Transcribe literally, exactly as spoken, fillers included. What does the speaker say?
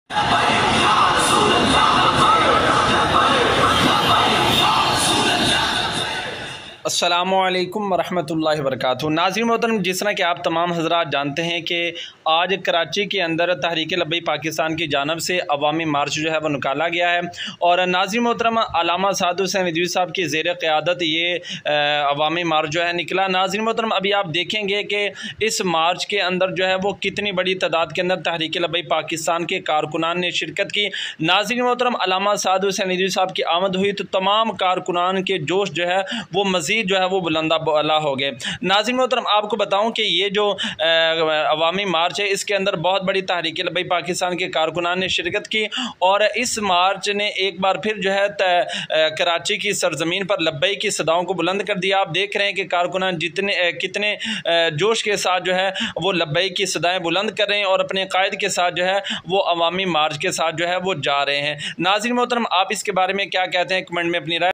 अस्सलामुअलैकुम वरहमतुल्लाहि वबरकातुहू। नाज़रीन मोहतरम, जिस तरह कि आप तमाम हज़रात जानते हैं कि आज कराची के अंदर तहरीक लब्बैक पाकिस्तान की जानब से अवामी मार्च जो है वो निकाला गया है। और नाज़रीन मोहतरम, अल्लामा साद हुसैन रिज़वी साहब की ज़ेर क़यादत ये अवामी मार्च जो है निकला। नाज़रीन मोहतरम, अभी आप देखेंगे कि इस मार्च के अंदर जो है वो कितनी बड़ी तादाद के अंदर तहरीक लब्बैक पाकिस्तान के कारकुनान ने शिरकत की। नाज़रीन मोहतरम, अल्लामा साद हुसैन रिज़वी साहब की आमद हुई तो तमाम कारकुनान के जोश जो है वो मज़ीद जो है वो बुलंदा बाला हो गए। नाज़रीन मोहतरम, आपको बताऊं कि ये जो अवामी मार्च है इसके अंदर बहुत बड़ी तहरीक लब्बैक पाकिस्तान के कारकुनान ने शिरकत की और इस मार्च ने एक बार फिर जो है कराची की सरजमीन पर लब्बैक की सदाओं को बुलंद कर दिया। आप देख रहे हैं कि कारकुनान जितने कितने जोश के साथ जो है वो लब्बैक की सदाएँ बुलंद कर रहे हैं और अपने कायद के साथ जो है वो अवामी मार्च के साथ जो है वो जा रहे हैं। नाज़रीन मोहतरम, आप इसके बारे में क्या कहते हैं, कमेंट में अपनी राय